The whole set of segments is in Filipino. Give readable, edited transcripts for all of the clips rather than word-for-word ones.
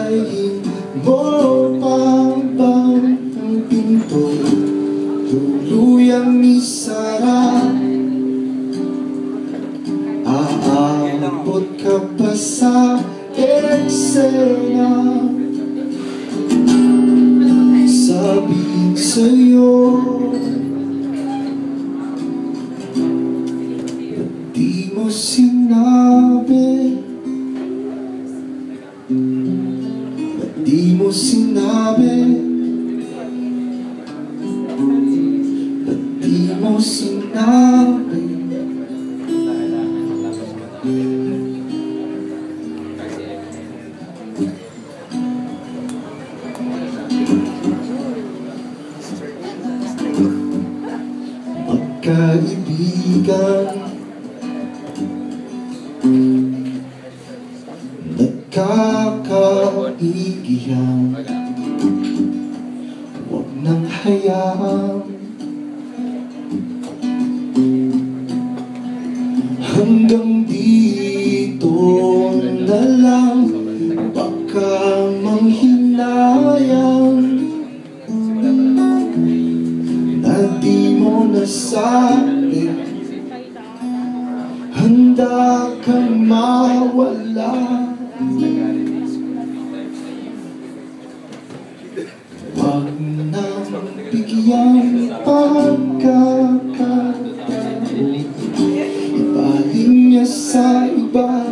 Antayin mo pa bang ang pinto tuluyang isara? Aabot ka pa sa eksena? Sabihin sa'yo, ba't di mo sinabi? Ba't di mo sinabi? Ba't di mo sinabi? Magkaibigan, nagkakaigihan, huwag nang hayaan hanggang dito na lang. Baka manghinayang na di mo nasabi, handa kang mawala. Huwag nang bigyang pagkakataon, ibaling niya sa iba.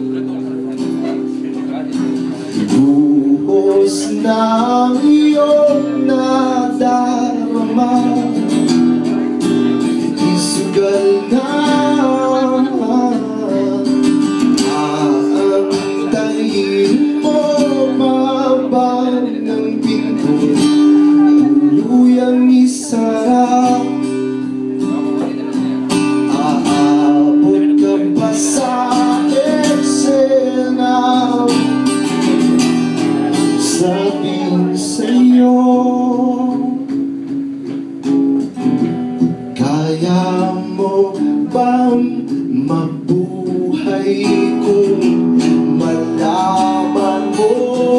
Buhos ng iyong nadarama, isugal na. Aantayin mo mabang ng pinto tuluyang isara? Aabot ka pa sa eksena? Sabihin sa'yo, kaya mo bang mabuhay kung malaman mo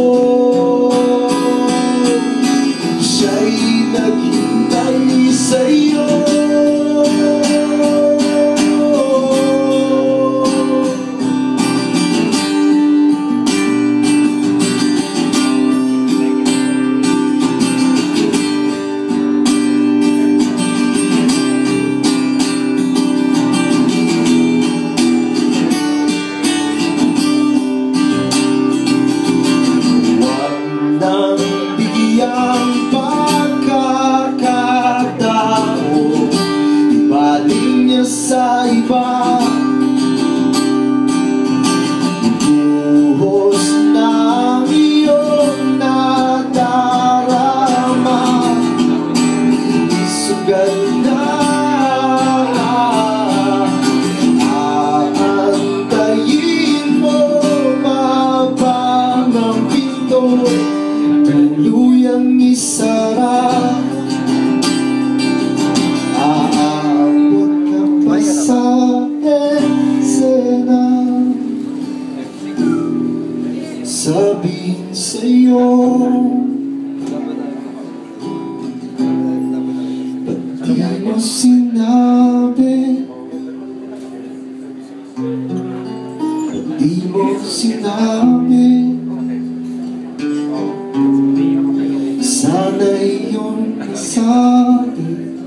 siya'y naghintay sa'yo? Ang pagkakataon, ibaling niya sa iba. Buhos ng iyong nadarama, isugal na. Aantayin mo mabang ang pinto tuluyang isara? Aabot ka pa sa eksena? Sabihin sa'yo, ba't di mo sinabi? Ba't di mo sinabi? Sana iyong nasabi.